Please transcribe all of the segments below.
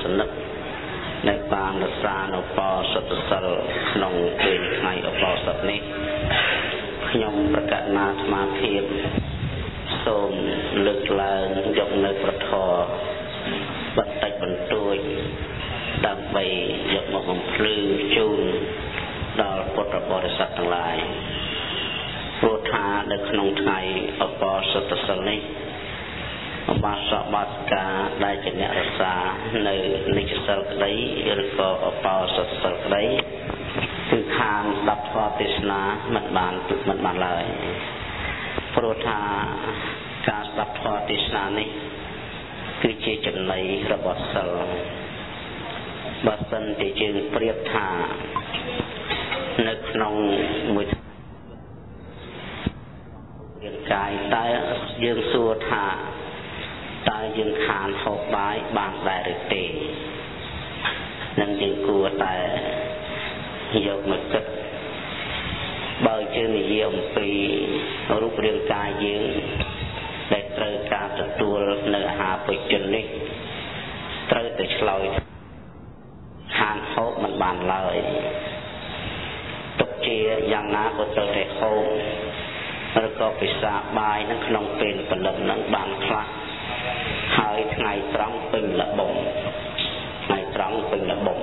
นิกในบางรักษาอุปสมบทสิลนองเป็นในอุปสมบทนี้ขยมประกาศนาสมาธิសូមលើកឡើងយកនៅប្រធរបន្តិចបន្តួចដើម្បីយកមកបំភ្លឺជូនដល់ពុទ្ធបរិស័ទទាំងឡាយព្រោះថានៅក្នុងថ្ងៃឧបសថសិលនេះឧបាសកបាសិកាដែលជាអ្នករក្សានៅនិច្ចសិលក្តីឬក៏ឧបសថសិលក្តីគឺខានស្ដាប់ធម៌ទេសនាមិនបានឡើយព្រោះថាការស្ដាប់ធម៌ទេសនានេះគឺជាចំណីរបស់សិលបើសិនជាយើងប្រៀបថានៅក្នុងមួយរាងកាយតើយើងសួរថាតើយើងខានហូបបាយបានដែរឬទេនឹងយើងគួរតែយកមកគិតបើយើងនិយាយអំពីរូបរាងកាយយើងដែលត្រូវការទទួលនៅអាហារពេញជននេះត្រូវតែឆ្លើយខានហូបមិនបានឡើយទុកជាយ៉ាងណាក៏ត្រូវតែហូបឬក៏ពិសាបាយនៅក្នុងពេលព្រលឹមនឹងបានខ្លះហើយថ្ងៃត្រង់ពេញលបំថ្ងៃត្រង់ពេញលបំ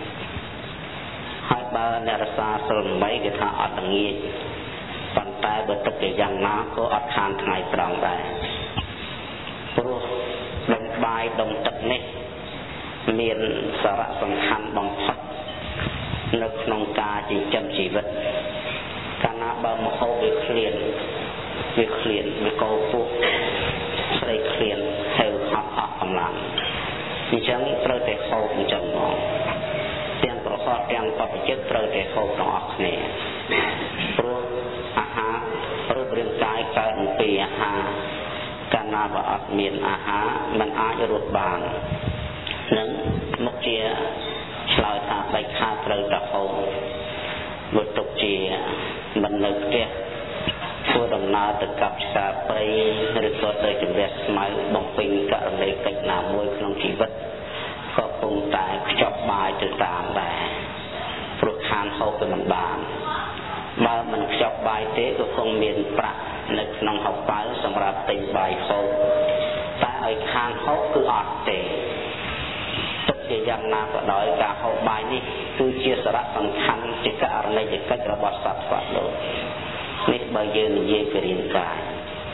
ហើយបើអ្នករសាសិល8គេថាអត់ងាយប៉ុន្តែបើទុកជាយ៉ាងណាក៏អត់ខានថ្ងៃត្រង់ដែរព្រោះដុំបាយដុំទឹកនេះមានសារៈសំខាន់បំផុតនៅក្នុងការចិញ្ចឹមជីវិតកាលណាបើមកហូបវាឃ្លានវាកោពោះស្រីឃ្លានហើយអត់កម្លាំងអញ្ចឹងត្រូវតែហូបអញ្ចឹងមកទាំងប្រកបទាំងបព្វជិតត្រូវតែហូបទាំងអស់គ្នាព្រោះអាហាររូបរាងកាយកើតអំពីអាហារកាលណាបើអត់មានអាហារมันអាចរស់បាននឹងមុខជាឆ្លើយថាដាច់ខាតត្រូវតែហូបបើទុកជាមិននៅផ្ទះធ្វើដំណើរទៅកັບឆ្កាព្រៃឬក៏ទៅជំរះស្មៅបំពេញករណីកិច្ចណាមួយក្នុងជីវិតក៏ពុំតែខ្ចប់បាយទៅតាមដែរព្រោះខានហូបទៅមិនបានបើមិនខ្ចប់បាយទេក៏គង់មានប្រាក់នៅក្នុងហោប៉ៅសម្រាប់ទិញបាយហូបតែឲ្យខានហូបគឺអត់ទេទុកជាយ៉ាងណាក៏ដោយការហូបបាយនេះគឺជាសារៈសំខាន់ជាករណីកិច្ចរបស់សត្វស្វាលោកនេះបើយើងនិយាយពីរាងកាយ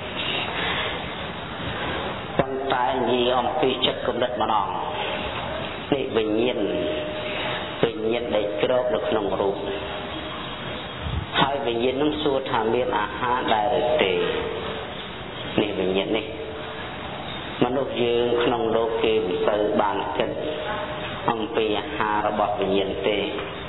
ប៉ុន្តែនិយាយអំពីចិត្តគំនិតម្ដងនេះវិញ្ញាណដែលគ្របនៅក្នុងរូបហើយវិញ្ញាណនឹងសួរថាមានអាហារដែរឬទេនេះវិញ្ញាណនេះមនុស្សយើងក្នុងលោកគេមិនសូវបានគិតអំពីអាហាររបស់វិញ្ញាណទេ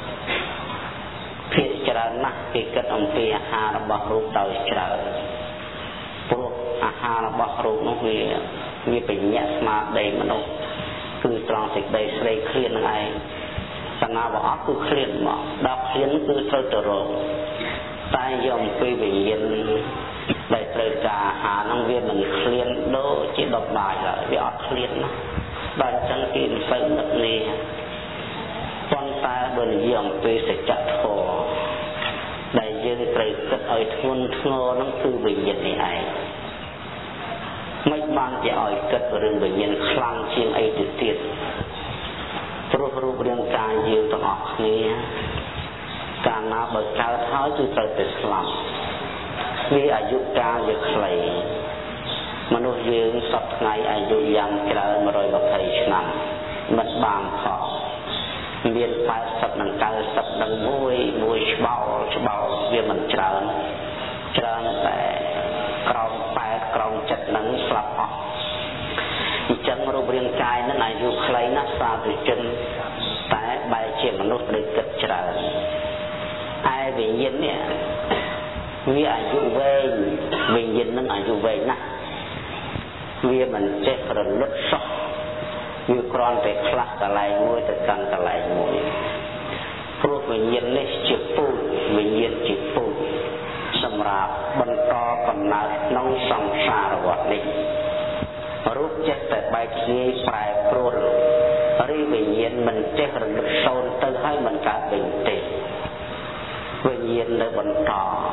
ភាគច្រើនណាស់គេគិតអំពីអាហាររបស់រូបដោយច្រើនព្រោះអាហាររបស់រូបនោះវាបញ្ញត្តិស្មារតីមនុស្សគឺត្រង់សេចក្តីស្រីឃ្លាននឹងឯងសណាវអត់គឺឃ្លានមកដល់ឃ្លានគឺត្រូវទៅរកតែយកអំពីវិញ្ញាណដែលត្រូវការអាហារហ្នឹងវាមិនឃ្លានដូចជាដុំបាយឡើយវាអត់ឃ្លានណាដល់អញ្ចឹងគេមិនសូវនឹកនេះប៉ុន្តែបើនិយាយអំពីសច្ចធម៌ដែលយើងត្រូវគិតឲ្យធ្ងន់ធ្ងរហ្នឹងគឺវិញ្ញាណនេះឯងមិនបានជាឲ្យគិតរឿងវិញ្ញាណខ្លាំងជាងអីទៅទៀតព្រោះរូបរាងកាយយើងទាំងអស់គ្នាកាលណាបើកើតហើយគឺត្រូវតែស្លាប់វាអាយុកាលវាខ្លីមនុស្សយើងសពថ្ងៃអាយុយ៉ាងច្រើន120ឆ្នាំមិនបានផុតមាន80និង90និងមួយច្បោលវាមិនច្រើនតែក្រោម8ក្រោម7នឹងស្លាប់អស់អញ្ចឹងរូបរាងកាយនឹងអាយុខ្លីណាស់សាធុជនតែបែរជាមនុស្សត្រូវគិតច្រើនឯវិញ្ញាណនេះវាអាយុវែងវិញ្ញាណនឹងអាយុវែងណាស់វាមិនចេះរលត់សោះវាគ្រាន់តែខ្លះកន្លែងមួយទៅកាន់កន្លែងមួយព្រោះវិញ្ញាណនេះជាពូជវិញ្ញាណជាពូជសម្រាប់បន្តកំណើតក្នុងសង្សារវដ្តនេះរូបចិត្តតែបែកធ្លាយប្រែប្រួលរីវិញ្ញាណមិនចេះរលឹកសូន្យទៅហើយមិនកើតវិញទេវិញ្ញាណនៅបន្ត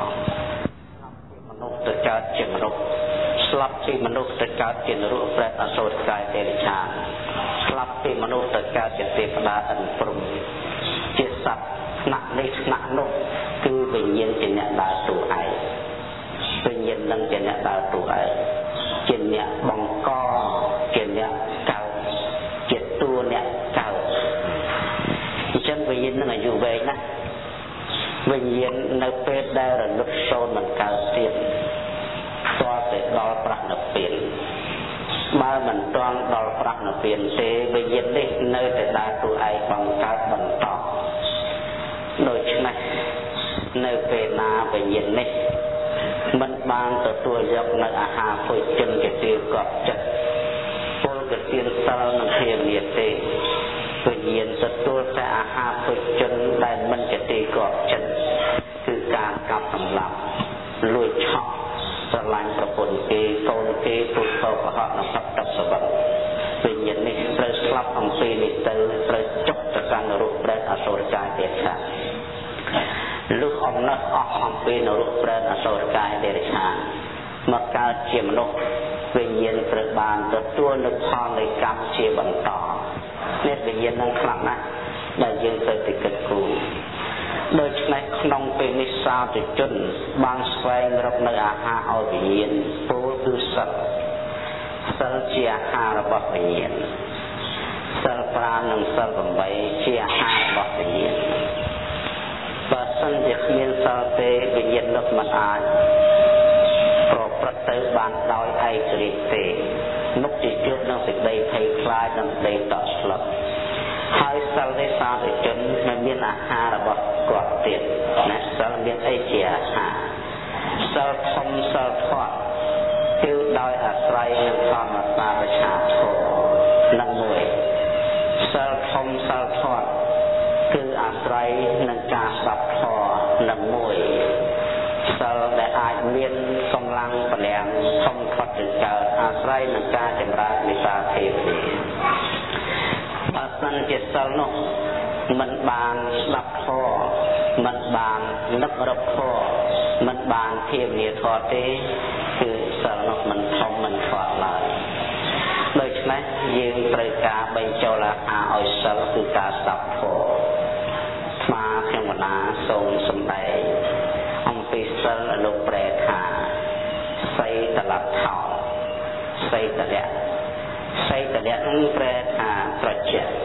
មនុស្សទៅកើតជាមនុស្សស្លាប់ពីមនុស្សទៅកើតជានរកប្រែតអសូរកាយទេរឆានស្លាប់ពីមនុស្សទៅកើតជាទេវតាឥន្ទព្រំជាសត្វថ្នាក់នេះថ្នាក់នោះគឺវិញ្ញាណជាអ្នកដើរតួឯងវិញ្ញាណនឹងជាអ្នកដើរតួឯងជាអ្នកបង្កជាអ្នកកើតជាតួអ្នកកើតអញ្ចឹងវិញ្ញាណនឹងអាយុវែងណាស់វិញ្ញាណនៅពេលដែលរលឹកសូន្យមិនកើតទៀតតើទៅដល់ប្រណិពានបើមិនទាន់ដល់ប្រណិពានទេវិញ្ញាណនេះនៅតែដើរតួឯងបង្កើតបន្តដូច្នេះនៅពេលណាវិញ្ញាណនេះមិនបានទទួលយកនៅអាហារភោជនជាទីកប់ចិត្តពលកទានសិលនឹងធានាទេវិញ្ញាណទទួលតែអាហារភោជនដែលមិនជាទីកប់ចិត្តគឺការកាប់សម្លាប់លួចឆក់ស្រឡាញ់ប្រពន្ធគេកូនគេពុទ្ធបរិស័ទនិងសត្វទឹកសវឹងវិញ្ញាណនេះត្រូវស្លាប់អំពីនេះទៅត្រូវចុះទៅកាន់នរកប្រែតអសូរកាយទេឆានលុះអំណះអស់អំពីនរកប្រែតអសូរកាយទេឆានមកកើតជាមនុស្សវិញ្ញាណត្រូវបានទទួលនូវផលនៃកម្មជាបន្តនេះវិញ្ញាណនឹងខ្លាំងណាស់ដែលយើងត្រូវតែគិតគូរដូច្នេះក្នុងពេលនេះសាធុជនបានស្វែងរកនៅអាហារឲ្យវិញ្ញាណពោលគឺសិលជាអាហាររបស់វិញ្ញាណសិល5និងសិល8ជាអាហាររបស់វិញ្ញាណបើសិនជាគ្មានសិលទេវិញ្ញាណនោះមិនអាចប្រព្រឹត្តទៅបានដោយឯករាជ្យទេមុខជាជួបនឹងសេចក្តីភ័យខ្លាចនិងសេចក្តីតក់ស្លុតហើយសិលនេះសាធុជនមិនមានអាហាររបស់គាត់ទៀតណាសិលមានអីជាអាហារសិលធំសិលធាត់គឺដោយអាស្រ័យនឹងធម្មតាប្រឆាធម៌នឹងមួយសិលធំសិលធាត់គឺអាស្រ័យនឹងការស្ដាប់ធម៌នឹងមួយសិលដែលអាចមានកម្លាំងពលាំងធំធាត់ទៅកើតអាស្រ័យនឹងការចម្រើនមេត្តាទេវតាបើសិនជាសិលនោះមិនបានស្ដាប់ធម៌មិនបាននឹករកធម៌មិនបានធានាធម៌ទេគឺសិលនោះមិនធំមិនធាត់ឡើយដូច្នេះយើងត្រូវការបញ្ចូលអាហារឲ្យសិលគឺការស្ដាប់ធម៌ស្មាខ្ញុំកណាសូមសម្ដែងអំពីសិលលោកប្រែថាសីតលថោសីតលៈសីតលៈនឹងប្រែថាត្រជាក់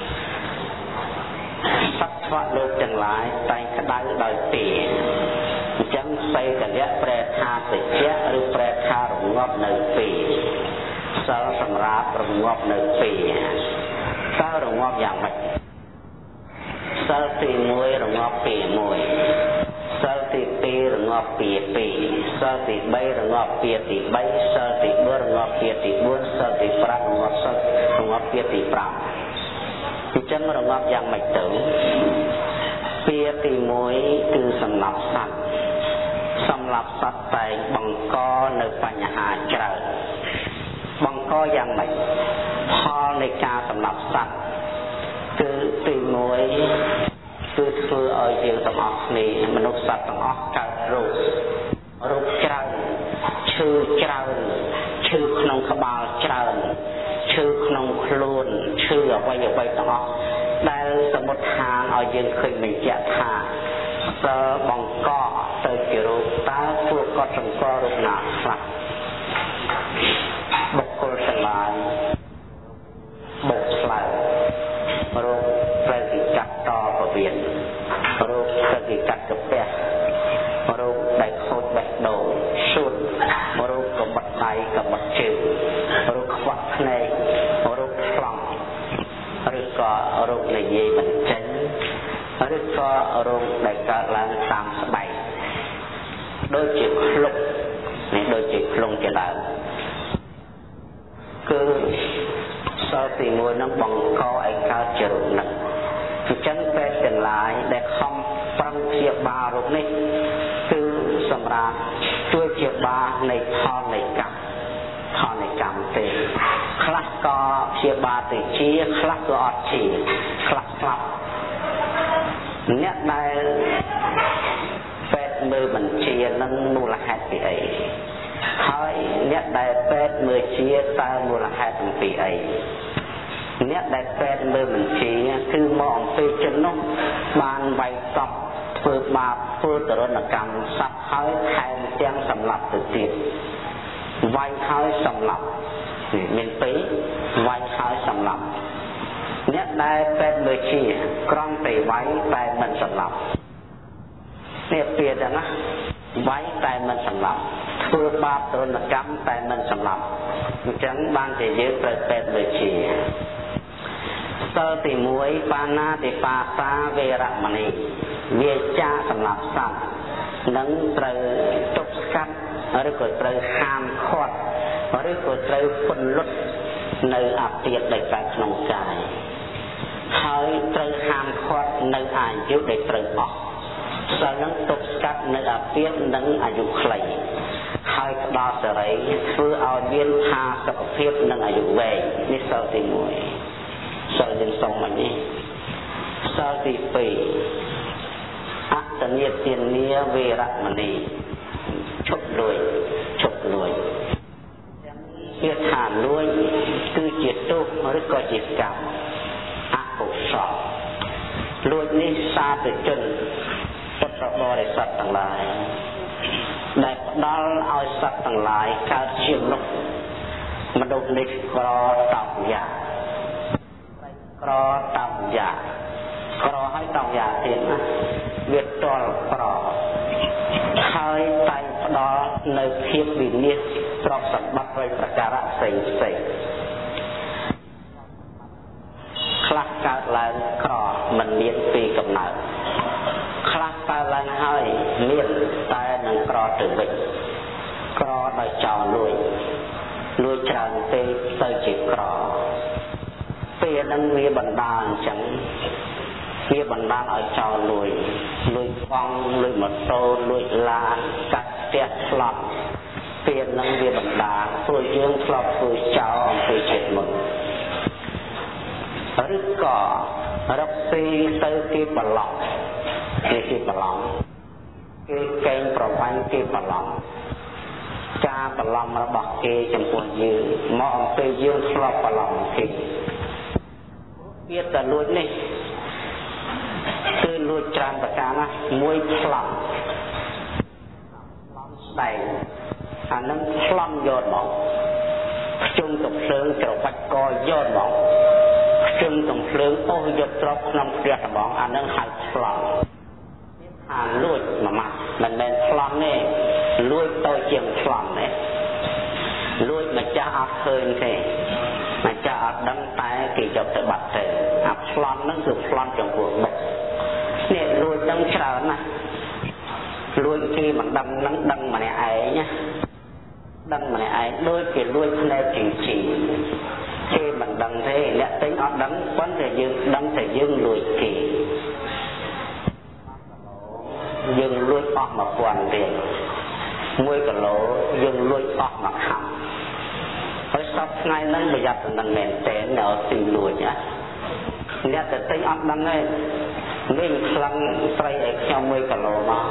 សត្វលោកទាំងឡាយតែងក្តៅដោយពីអញ្ចឹងសីតលៈប្រែថាត្រជាក់ឬប្រែថារងាប់នៅពីសិលសម្រាប់រងាប់នៅពីតើរងាប់យ៉ាងម៉េចសិលទី1រងាប់ពី1សិលទី2រងាប់ពី2សិលទី3រងាប់ពីទី3សិលទី4រងាប់ពីទី4សិលទី5រងាប់ពីទី5អញ្ចឹងរងាប់យ៉ាងម៉េចទៅពីទី1គឺសម្លាប់សត្វតែបង្កនៅបញ្ហាច្រើនបង្កយ៉ាងម៉េចផលនៃការសម្លាប់សត្វគឺទី1គឺធ្វើឲ្យយើងទាំងអស់គ្នាមនុស្សសត្វទាំងអស់កើតរោគច្រើនឈឺច្រើនឈឺក្នុងក្បាលច្រើនឈឺក្នុងខ្លួនឈឺអ្វីទាំងអស់ដែលសមុទ្ឋានឲ្យយើងឃើញបញ្ជាក់ថាសិលបង្កទៅជារោគតើពួកគាត់សង្កល់រោគណាខ្លះបុគ្គលទាំងឡាយបោកស្លាប់រោគត្រូវគេកាត់តពវៀនរោគត្រូវគេកាត់កាពះរោគដែលខូចបេះដូងសួតរោគកបិតដៃកបិតជើងរោគខ្វាក់ភ្នែករោគឆ្លងឬក៏រោគនិយាយមិនចេញឬក៏រោគដែលកើតឡើងតាមស្បែកដូចជាឃ្លុកនេះដូចជាឃ្លុងជាដើមគឺសិលទី1នឹងបង្កឲ្យកើតជារោគនេះអញ្ចឹងពេទ្យទាំងឡាយដែលខំប្រឹងព្យាបាលរោគនេះគឺសម្រាប់ជួយព្យាបាលនៃផលនៃកម្មទេខ្លះក៏ព្យាបាលទៅជាខ្លះក៏អត់ជាខ្លះស្លាប់អ្នកដែលពេទ្យមើលបញ្ជានឹងមូលហេតុពីអីហើយអ្នកដែលពេទ្យមើលជាតើមូលហេតុពីអីអ្នកដែលពេទ្យមើលបញ្ជាគឺមកអំពីចំណុចបានវាយតប់ធ្វើបាបធ្វើទរណកម្មសត្វហើយថែមទាំងសម្លាប់ទៅទៀតវាយហើយសម្លាប់មានពីរវាយហើយសម្លាប់អ្នកដែលពេទ្យមើលជាក្រំតែវាយតែមិនសម្លាប់នេះពីហ្នឹងណាវាយតែមិនសម្លាប់ធ្វើបាបទរណកម្មតែមិនសម្លាប់អញ្ចឹងបានជាយើងត្រូវពេទ្យមើលជាសិលទី1បាណាតិបាសាវេរមណីវាចាសម្រាប់សត្វនឹងត្រូវទប់ស្កាត់ឬក៏ត្រូវហាមឃាត់ឬក៏ត្រូវពន្លត់នៅអាពាធដែលកើតក្នុងកាយហើយត្រូវហាមឃាត់នៅអាយុដែលត្រូវអស់សិលនឹងទប់ស្កាត់នៅអាពាធនិងអាយុខ្លីហើយផ្ដល់សេរីធ្វើឲ្យមានផាសុខភាពនិងអាយុវែងនេះសិលទី1សិលយើងសុំមកនេះសិលទី2អតនិទានាវេរមណីឈប់លួចវាថាលួចគឺជាទោសឬក៏ជាកម្មអកុសលលួចនេះសាធុជនពុទ្ធបរិស័ទទាំងឡាយដែលផ្ដល់ឲ្យសត្វទាំងឡាយកើតជាមនុស្សនេះក្រតោយ៉ាក្រតោយ៉ាក្រឲ្យតោយ៉ាទៀតណាវាតល់ក្រហើយតែផ្ដល់នៅភាពវិនិច្ឆ័យទ្រព្យសម្បត្តិដោយប្រការៈផ្សេងខ្លះកើតឡើងក្រមិនមានពីកំណើតខ្លះកើតឡើងហើយមានតែនឹងក្រទៅវិញក្រដោយចោលលួចច្រើនពេកទៅជាក្រពេលហ្នឹងវាបណ្ដាលអញ្ចឹងវាបណ្ដាលឲ្យចោលលួចបងលួចម៉ូតូលួចឡានកាត់ផ្ទះស្លាប់ពេលហ្នឹងវាបណ្ដាលព្រោះយើងធ្លាប់ធ្វើចោលអំពីចិត្តមុនឬក៏រកស៊ីទៅគេប្រឡំគេប្រឡំគេកេងប្រវ័ញ្ចគេប្រឡំការប្រឡំរបស់គេចំពោះយើងមកអំពីយើងធ្លាប់ប្រឡំគេវាតែលួចនេះគឺលួចច្រើនប្រការណាមួយប្លន់ស្ដែងអានឹងប្លន់យកមកខ្ជុំកំភ្លើងច្របាច់កយកមកខ្ជុំកំភ្លើងអូសយកទ្រពក្នុងផ្ទះត្បង់អានឹងហៅប្លន់អាលួចមួយម៉ាត់មិនមែនប្លន់ទេលួចទៅជាងប្លន់ទេលួចម្ចាស់អត់ឃើញទេម្ចាស់អត់ដឹងតែគេយកទៅបាត់ទៅអាប្លន់ហ្នឹងគឺប្លន់ចំពោះបុកនេះលួចដឹងច្រើនណាស់លួចគេមិនដឹងនឹងដឹងម្នាក់ឯងណាដឹងម្នាក់ឯងដូចគេលួចផ្នែកជិះគេមិនដឹងទេអ្នកទិញអត់ដឹងប៉ុន្តែយើងដឹងតែយើងលួចគេយើងលួចអស់1000រៀល1គីឡូយើងលួចអស់1ខាំហើយសពថ្ងៃហ្នឹងប្រយ័ត្ននឹងមែនតើនៅទីលួចណាអ្នកទៅទិញអត់ដឹងទេវិញខ្លាំងស្រីឲ្យខ្ញុំ1គីឡូមក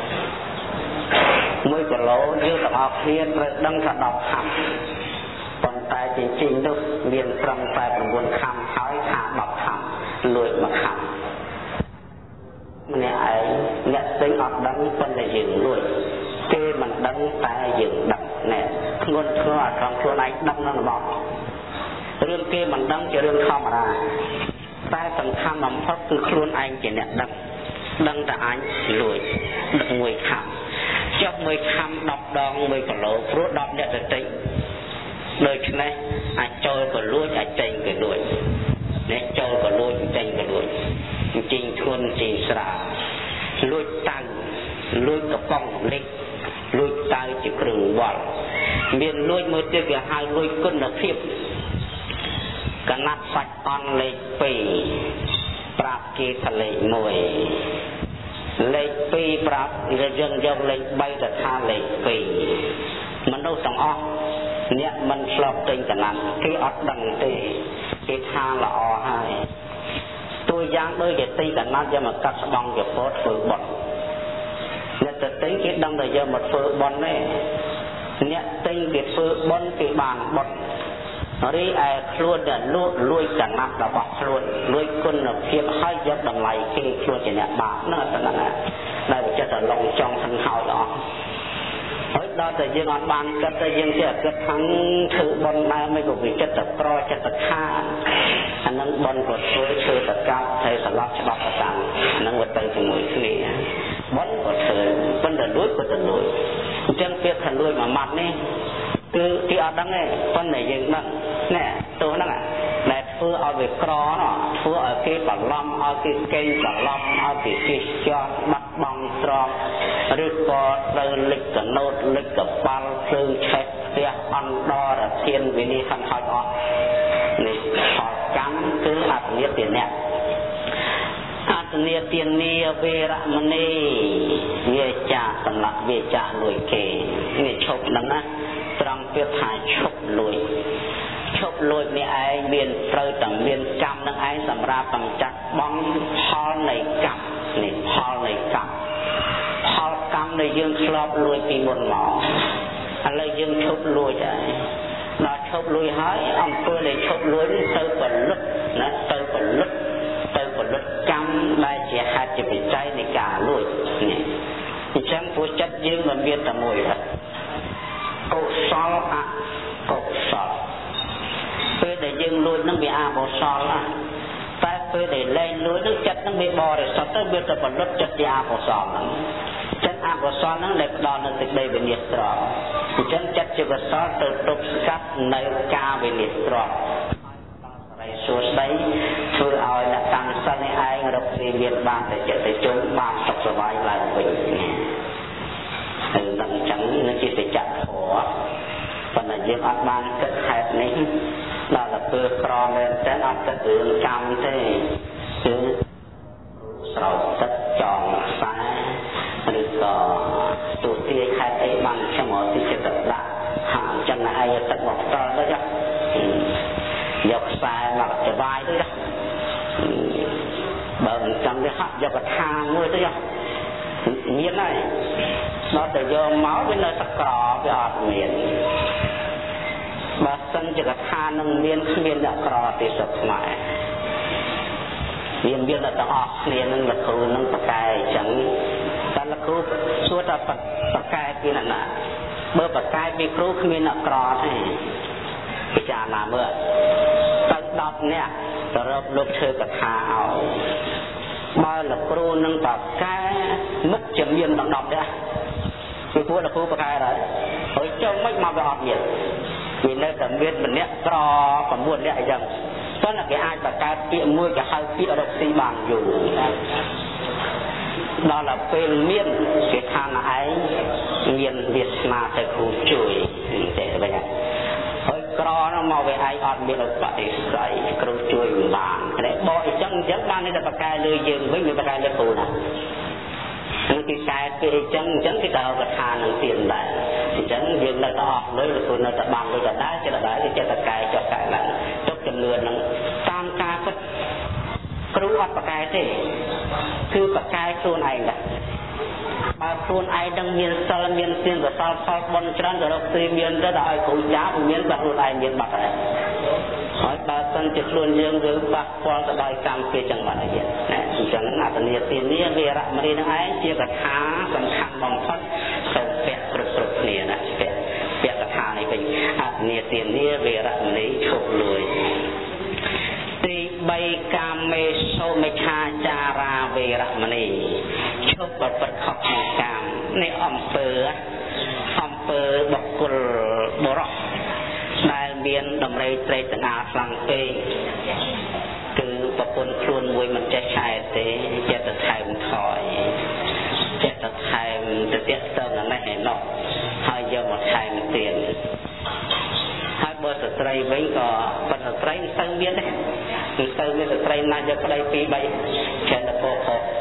1គីឡូយើងទាំងអស់គ្នាត្រូវដឹងថា10ខាំប៉ុន្តែជាជិញនោះមានត្រឹមតែ9ខាំហើយថា10ខាំលួច1ខាំម្នាក់ឯងអ្នកទិញអត់ដឹងប៉ុន្តែយើងលួចគេមិនដឹងតែយើងដឹងណែធ្ងន់ធ្ងរអាត្រង់ខ្លួនឯងដឹងនៅរបស់រឿងគេមិនដឹងជារឿងធម្មតាតែសំខាន់បំផុតគឺខ្លួនឯងជាអ្នកដឹងតែអញលួចដឹក1ខាំចុះ1ខាំ10ដង1គីឡូព្រោះ10អ្នកទៅទិញដូច្នេះអាចចូលក៏លួចអាចចេញក៏លួចអ្នកចូលក៏លួចចេញក៏លួចជិញធួនជិញស្រាលួចតៅលួចកំប៉ុងលិចលួចតៅជាគ្រឿងវល់មានលួចមួយទៀតគេហៅលួចគុណភាពកណាត់សាច់អន់លេខ2ប្រាប់គេថាលេខ1លេខ2ប្រាប់យើងយកលេខ3ទៅថាលេខ2 mình đâu trong óc nhẹ mình lọp trên cả nằm cái óc đằng tê cái tha là o hai tôi giang đôi cái tê cả nằm cho mà cắt bong cái phốt phơi bọt nhẹ tự tính cái đằng này giờ một phơi bọt này nhẹ tinh cái phơi bọt cái bàn bọt rồi ai luôn là lui cả nằm là bọt luôn lui côn là phía hai giờ đằng này cái luôn chỉ nhẹ bạc nó là đây cho ta lòng trong thân hào đó hỏi đó là dương on ban kết là dương sẽ kết thắng thứ bon mai mấy cuộc việc chất tập pro chất tập tha anh nâng bon của tôi chơi tập cao thầy sẽ lót cho bọc tập tăng anh nâng vật tay từ mũi thứ này bon của thầy vấn đề đuối của tình đuối chân biết thần đuối mà mặt này từ thì ở đằng này con này dương nâng nè tôi nâng à này phưa ở về cỏ nó phưa ở cái bản lâm ở cái kênh bản lâm ở cái cho bắt bằng tròn rồi có từ lịch cả nốt lịch cả bao phương chết tia ăn đo là thiên vì đi khăn hỏi đó này họ cắn cứ hạt nghĩa tiền nè hạt nghĩa tiền nia về ra mà nè về trả tận lạc về trả lùi kề này chụp đằng á trong việc thải chụp lùi này ai miền trời tầng miền cam năng ai sầm ra tầm chặt bong hol này cặp hol cam này dương slop lùiពីមុនមកឥឡូវយើងឈប់លួចហើយដល់ឈប់លួចហើយអំពើដែលឈប់លួចទៅផលិតណាទៅផលិតកម្មដែលជាហេតុជាបច្ច័យនៃការលួចនេះអញ្ចឹងពួកចិត្តយើងមិនមានតែមួយទេកុសលអកុសលពេលដែលយើងលួចនឹងវាអកុសលតែពេលដែលលែងលួចនឹងចិត្តនឹងវាបរិសុទ្ធទៅវាទៅផលិតចិត្តជាអកុសលហ្នឹងចិត្តអកុសលហ្នឹងដែលផ្ដល់នូវសេចក្តីវិនិច្ឆ័យត្រង់អញ្ចឹងចិត្តជាកុសលទៅទប់ស្កាត់នៅការវិនិច្ឆ័យត្រង់ហើយសួស្តីធ្វើឲ្យអ្នកតាំងសិននេះឯងរកស៊ីមានបានតែចិត្តទៅជុំបានសុខសប្បាយឡើងវិញហើយដល់អញ្ចឹងនឹងជាសច្ចធម៌ប៉ុន្តែយើងអត់បានគិតហេតុនេះដល់ទៅពើក្រមែនតែអត់គិតរឿងកម្មទេគឺស្រោចទឹកចងខ្សែឬក៏ទូទាយខែអីបានខ្ញុំមកទីចិត្តដាក់ហាអញ្ចឹងឯងទឹកមកផ្ទាល់ទៅចាយកខ្សែមកច្បាយទៅចាបើមិនចាំទេហាក់យកកថាមួយទៅចាមានហើយដល់ទៅយកមកវានៅសក្រវាអត់មានបើសិនជាកថានឹងមានគ្មានអ្នកក្រទេសុខខ្មែរវាមានតែទាំងអស់គ្នានឹងលោកគ្រូនឹងបកកែអញ្ចឹងតែលោកគ្រូសួរថាបកកែពីណាបើបកកែពីគ្រូគ្មានអ្នកក្រទេពិចារណាមើលទៅ10នាក់ទៅរកលោកធ្វើកថាឲ្យបើលោកគ្រូនឹងបកកែមុខជាមានដល់10នាក់ពីព្រោះលោកគ្រូបកកែហើយចុះមិនមកវាអត់មានវានៅតែមានម្នាក់ក្រ9នាក់អញ្ចឹងប៉ុន្តែគេអាចបង្កើតពាក្យមួយគេហៅពាក្យរកស៊ីបានយូរដល់ទៅពេលមានគេថាណឯងមានវាសនាទៅគ្រូជួយទេវិញហើយក្រនោះមកវាឯងអត់មានឧបតិស័យគ្រូជួយមិនបានតែបកអញ្ចឹងបានតែបង្កើតលើយើងវិញវាបង្កើតលើគ្រូណានឹងគេកែពីអញ្ចឹងគេទៅកថានឹងទៀតដែរអញ្ចឹងយើងនៅតែអស់លុយឬនៅតែបានលុយដដែលចិត្តដដែលគេចិត្តតែកែចុះកែឡើងទុកចំនួនហ្នឹងតាមការពិតគ្រូអត់បកកែទេគឺបកកែខ្លួនឯងដែរបើខ្លួនឯងនឹងមានសិលមានសៀងកសលផលបុណ្យច្រើនក៏រកស៊ីមានទៅដល់ឲ្យគ្រូចាស់មានតែខ្លួនឯងមានបាត់ហើយហើយបើសិនជាខ្លួនយើងឬប៉ះពាល់ទៅដោយកម្មគេចឹងបាត់ហើយណាអញ្ចឹងអត្តនទាននេះវារមណីនឹងឯងជាកថាសំខាន់បំផុតទៅពាក់គ្រប់គ្នាណាពាក់កថានេះវិញអត្តនទាននេះវារមណីឈប់លួយទី3កាមេសូមិឆាចារាវេរមណីឈប់ប្រព្រឹត្តខុសក្នុងកាមនេះអំពើបុគ្គលបរោះដែលមានដំរីត្រេកទាំងខ្លាំងពេកគឺប្រពន្ធខ្លួនមួយមិនចេះឆែកទេចិត្តទៅថែមថយចិត្តទៅថែមទៅទៀតទៅនេះឯណោះហើយយកមកថែមទៀតហើយបើស្ត្រីវិញក៏ប៉ុន្តែស្ត្រីមិនទៅមានទេមិនទៅមានស្ត្រីណាយកប្តី2 3ចេះតែពោខត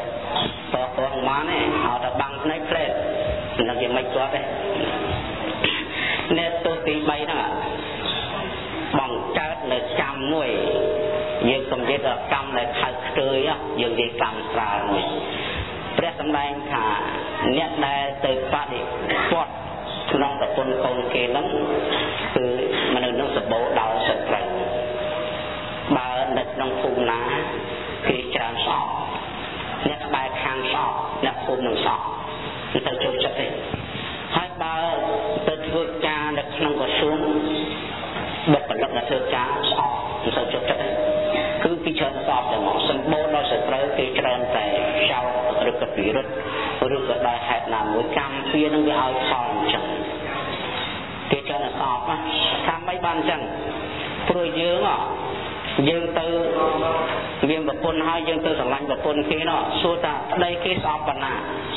មកនេះឲ្យតែបាំងភ្នែកផ្លែនឹងវាមិនគាត់ទេ nét tôi tí bay đó bằng chát là cam nuôi dương cầm giấy là cam là thật tươi á dương đi cam ra nuôi bây giờ đây cả nét đây từ phát đi quạt nông tập quân công kia lắm từ mà nó sập bộ đào sập rầy bà đất nông phù ná khi tràn sọ nét bài khang sọ nét phù nông sọ người ta chụp chất đi hai bà từ vượt cha đất nông có xuống bật bật lật là thưa cha sọ người ta chụp chất đi cứ cái chân sọ để mỏ sân bố nó sẽ tới cái chân tại sau được cái vị rất được cái đại hạt làm mỗi cam phía nó bị ao thòn chẳng cái chân là sọ á tham mấy ban chẳng rồi dương à dương từ viên bậc quân hai dương từ sản lạnh bậc quân kia nó xua ta đây cái sọ phần nào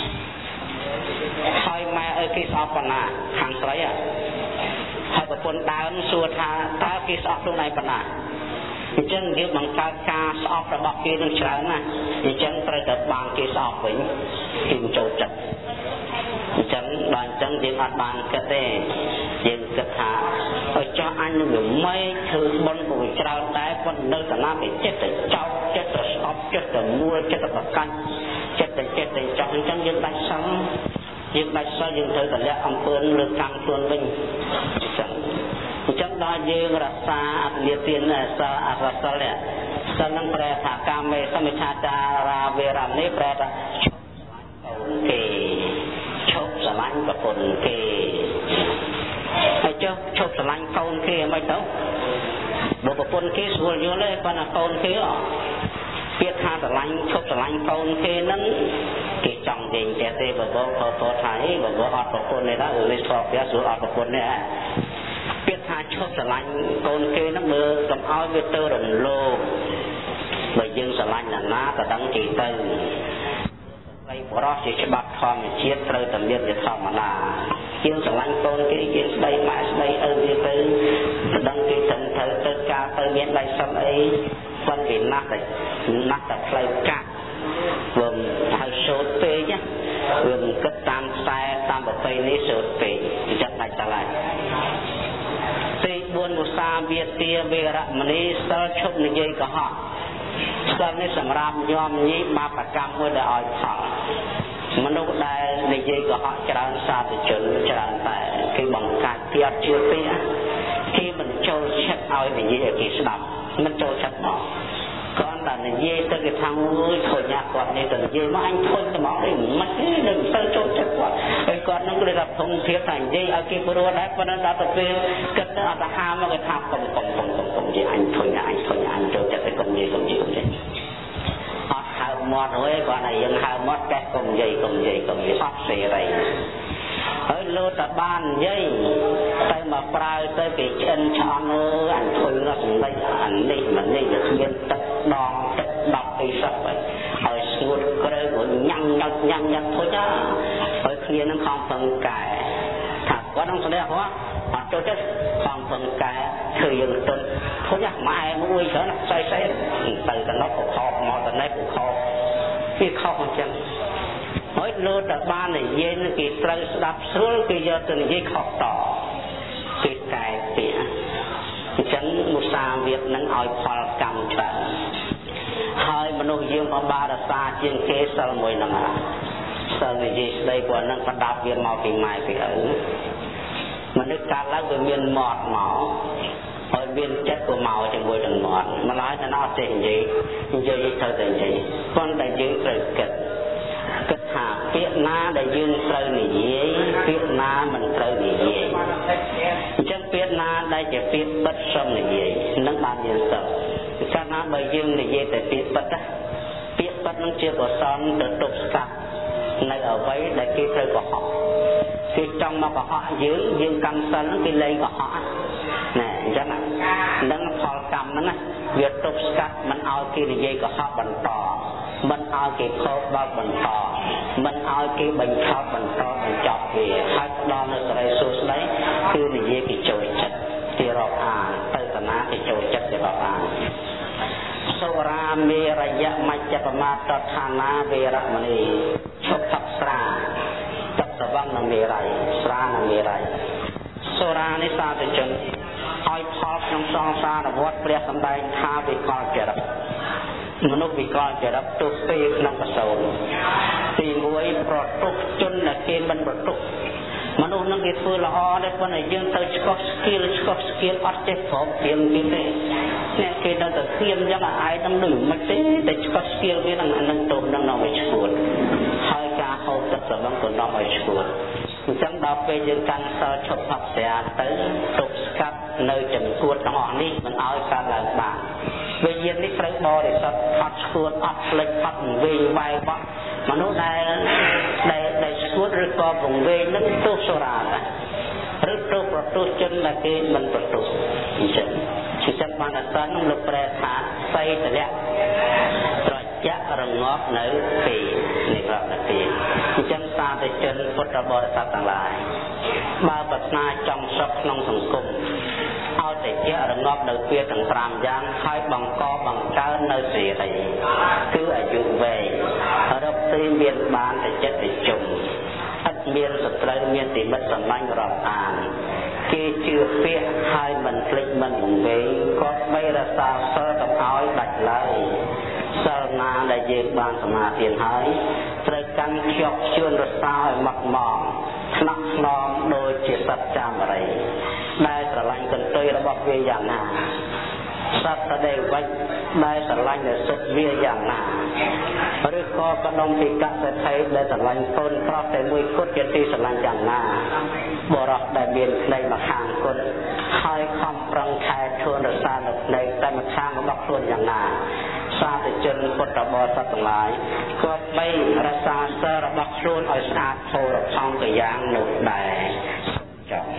hai mẹ ơi cái sọ phần nào hàng sấy à hai bậc quân đá nó xua ta ta cái sọ lúc này phần nào chân dương bằng ca sọ là bọc kia nó trái nè chân phải tập bằng cái sọ vĩnh tìm châu chật chân đoàn chân dương ăn bàn cái tê dương cái thả ở cho anh người mấy thứ bận của trao đá con nơi cả nam bị chết từ cháu chết từ sọp chết từ mua chết từ bạc canh chết từ cho chân dương đánh sống dương đánh sao dương thời là ông phương được cam phương bình chân đó dương là xa liệt tiền là xa xa lẹ xa năng pre thả cam về sao mình cha ra về làm nếp pre ta chụp sờ lạnh và quần kì hay chưa chụp sờ lạnh câu kia mấy tấu bộ của quần kia xua vô lên con là câu kia biết tha sờ lạnh chụp sờ lạnh câu kia nâng cái trọng tiền trẻ tê và bộ thái và bộ ọt của quần này đã ở đây sọp giá số ọt của quần này biết tha chụp sờ lạnh câu kia nó mưa cầm áo với tơ đồng lô bởi dương sờ lạnh là ná và đăng kỳ tư đây bỏ ra chỉ cho bác thòm chiết rơi tầm biệt để thòm mà là dương sẵn lanh tôn cái dương đây mãi đây ơn như tư đăng ký thần thơ tơ ca tơ miễn đây xong ấy phân vì nát tập play ca gồm hơi số tê nhé gồm cấp tam sai tam bậc tây ní số tê chắc này ta lại tê buôn một xa việt tia về rạ mà ní sơ chụp như dây cả họ sơ ní sẵn ram nhòm nhí ba bà cam mới để ỏi thọ mà nó đây để dây của họ tràn xa từ chuẩn tràn tại cái bằng cát tiệt chưa tía khi mình trâu chết ỏi để dây ở kỳ sập mình trâu chết bỏ con là dây tới cái thằng ơi thôi nhà con này từ dây mà anh thôi cái mỏ đấy mất đừng sơ trâu chết quá cái con nó cứ gặp thông thiết thành dây ở kia bữa đấy con nó đã tập về cất nó ở ha mà cái thằng cộng gì anh thôi nhà anh trâu chết cái cộng gì mót rồi con này dân hai mót cái cùng gì phát xì này ở lô tập ban dây tay mà prai tới cái chân chọn ơi anh thôi nó cũng đây anh đi mà đi được viên tất đòn tất đọc đi sắp vậy ở suốt cái của nhăn thôi chứ ở kia nó không phần cải thật quá đông số đây hả họ cho chết không phần cải thời gian tuần thôi chứ mà ai muốn chở nó say từ cái nó cũng khó mà từ đây cũng khó cái khó không chăng mỗi lô tập ban này dây nó kỳ trâu đạp xuống kỳ giờ từ dây khó tỏ kỳ cài tỉa chẳng một xa việc nâng ỏi phal cầm trận hơi mà nội dương có ba là xa trên kế sơ mùi nằm sơ người dây đây của nâng phát đạp viên màu kỳ mai kỳ ở mà nước cát lá của miền mọt máu hồi biên chất của màu trong mùi đừng mọt mà nói cho nó tiền gì thôi tiền gì con tài dương rồi kịch hạ biết ná để dương sơ này dễ biết ná mình sơ này dễ chắc biết ná đây chỉ biết bất xong này dễ nó bàn dương sơ chắc ná bởi dương này dễ để biết bất nó chưa có son được trục sạch nơi ở với để kia thời của họ khi trong mà của họ dương căn sân cái lây của họ nè chắc là nâng phò cầm nó việc trục sạch mình ao kia là dây của họ bằng tỏ mình ao cái khâu bao bằng tỏ mình ao cái bệnh khóc bằng to bằng chọc vì hai đo nó sẽ đây xuống đấy cứ là dây cái trồi chất thì rọc tới tận á cái trồi chất thì rọc số ra mê ra dạ mạch chạp mát tật hà ná về rạc mà này chốc thập sra tập tập văng là mê rầy sra là mê rầy សូរានេះសាធុជនឲ្យផលក្នុងសង្សារវត្តព្រះសម្ដែងថាវិកលចរិតមនុស្សវិកលចរិតទុស្ពេក្នុងកសោទី1ប្រទុកជនដែលគេមិនប្រទុកមនុស្សនឹងគេធ្វើល្អដែរប៉ុន្តែយើងទៅឆ្កោះស្គៀលអត់ចេះប្រមព្រៀងគេទេអ្នកគេនៅតែធៀមចឹងអាយនឹងនឹងមិនទេតែឆ្កោះស្គៀលវានឹងទោសនឹងនាំឲ្យឈួតហើយការហូបទឹកស្រវឹងក៏នាំឲ្យឈួតអញ្ចឹងដល់ពេលយើងកាន់សល់ឈប់អបស្រាទៅទប់ស្កាត់នៅចំគួតទាំងអស់នេះមិនឲ្យកើតឡើងបានវិញ្ញាណនេះត្រូវបរិសុទ្ធអត់ឈួតអត់ផ្លិចអត់វិញវាយបោះមនុស្សដែលឈួតឬក៏វង្វេងនឹងទោសសូរាឬទោសប្រទោសជនដែលគេមិនប្រទោសអញ្ចឹងបានអសននឹងលោកប្រែថាសីតលៈត្រជាក់រងាប់នៅពេលនេះប្រកទីអញ្ចឹងសាធុជនពុទ្ធបរិស័ទទាំងឡាយបើប្រាថ្នាចង់សុខក្នុងសង្គមឲ្យតែជារងាប់នៅពេលទាំង5យ៉ាងហើយបង្កបង្កើននៅសេរីគឺអាយុវែងរកទីមានបានតែចិត្តតែជុំឥតមានសត្រូវមានទីមិត្តសម្លាញ់រាប់អានគេជឿពាក្យហើយមិនភ្លេចមិនវង្វេងក៏បីរសាសិលកុំឲ្យដាច់ឡើយសិលណាដែលយើងបានសមាធិហើយត្រូវកាន់ខ្ជាប់ខ្ជួនរសាឲ្យម៉ត់ម៉ងថ្នាក់ថ្នមដូចជាសត្វចាមរីដែលស្រឡាញ់កន្ទុយរបស់វាយ៉ាងណាសត្វតដែលវិញដែលស្រឡាញ់នៅសុទ្ធវាយ៉ាងណាឬក៏កដុំពីកសិទ្ធិដែលស្រឡាញ់កូនប្រុសតែមួយគត់ជាទីស្រឡាញ់យ៉ាងណាបរោះដែលមានផ្នែកម្ខាងគត់ហើយខំប្រឹងខែឈួនរសានៅផ្នែកតែម្ខាងរបស់ខ្លួនយ៉ាងណាសាធុជនពុទ្ធបរិស័ទទាំងឡាយក៏បីរក្សាសិលរបស់ខ្លួនឲ្យស្អាតផូរផង់ទៅយ៉ាងនោះដែរចុះ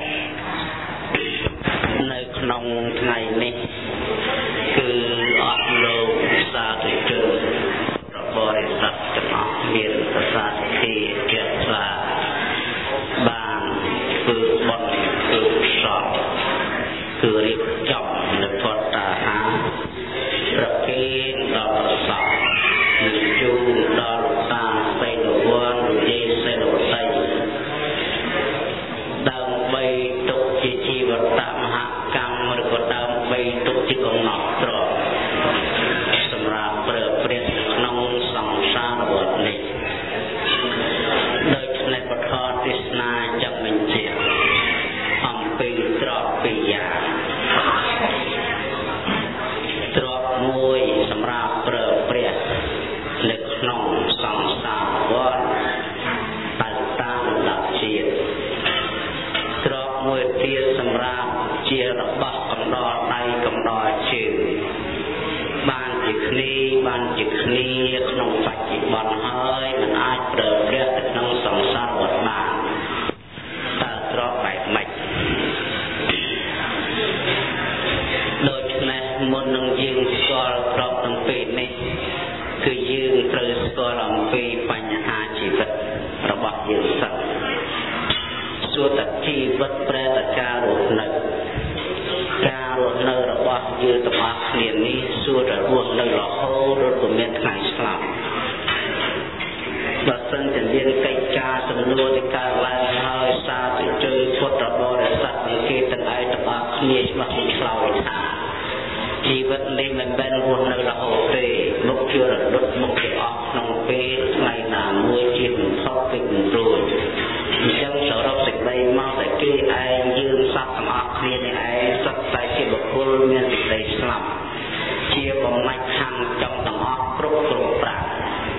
នៅក្នុងថ្ងៃនេះគឺអត់លោកសាធុជនបរិស័ទទាំងអស់មានប្រសាទជាជាស្លាបានគឺបន់គឺសតគឺរៀបចំនៅផតតាហាប្រគេនដល់ប្រសពនិងជូនដល់លោកតាសេនវ័ននិយាយសេនវតីដើម្បីទុកជាជីវតមហកម្មឬក៏ដើម្បីទុកជាកំណត់ទ្រព្យសម្រាប់ប្រើប្រាស់ក្នុងសង្សារវដ្តនេះដោយផ្នែកពធទេសនាចង់បញ្ជាក់អំពីទ្រព្យពីរយ៉ាងទ្រព្យមួយសម្រាប់ប្រើប្រាស់នៅក្នុងសង្សារវដ្តទៅតាមលំដាប់ជាតិទ្រព្យមួយទៀតសម្រាប់ជារបស់កំដរដៃកំដរជើងបានជាគ្នាក្នុងបច្ចុប្បន្នហើយមិនអាចប្រើប្រាស់ទៅក្នុងសង្សារវដ្តបានតើទ្រព្យបែបម៉េចដូច្នេះមុននឹងយើងស្គាល់ទ្រព្យទាំងពីរនេះគឺយើងត្រូវស្គាល់អំពីបញ្ហាជីវិតរបស់យើងសិនសួរតើជីវិតប្រែតការរស់នៅការរស់នៅរបស់យើងទាំងអស់គ្នានេះសួរតើរស់នៅរហូតឬក៏មានថ្ងៃស្លាប់បើសិនជាមានកិច្ចការសំណួរដែលកើតឡើងហើយសាធុជនពុទ្ធបរិស័ទនិងគេទាំងឯងទាំងអស់គ្នាច្បាស់ឆ្លើយថាជីវិតនេះមិនមែនរស់នៅរហូតទេមុខជារលត់មុខជាអស់ក្នុងពេលថ្ងៃណាមួយជាមិនផុតពីមិនរួចអញ្ចឹងសរុបសេចក្តីមកតែគេឯងយើងសត្វទាំងអស់គ្នានេះឯងសុទ្ធតែជាបុគ្គលមានសេចក្តីស្លាប់ជាបំណាច់ខាងចំទាំងអស់គ្រប់ប្រាក់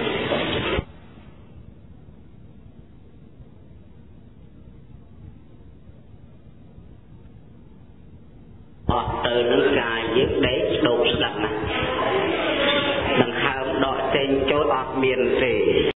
អត់ទៅនឹងកាយយើងដេកស្ដោកស្ដាប់ណាស់ដង្ហើមដកចេញចូលអត់មានទេ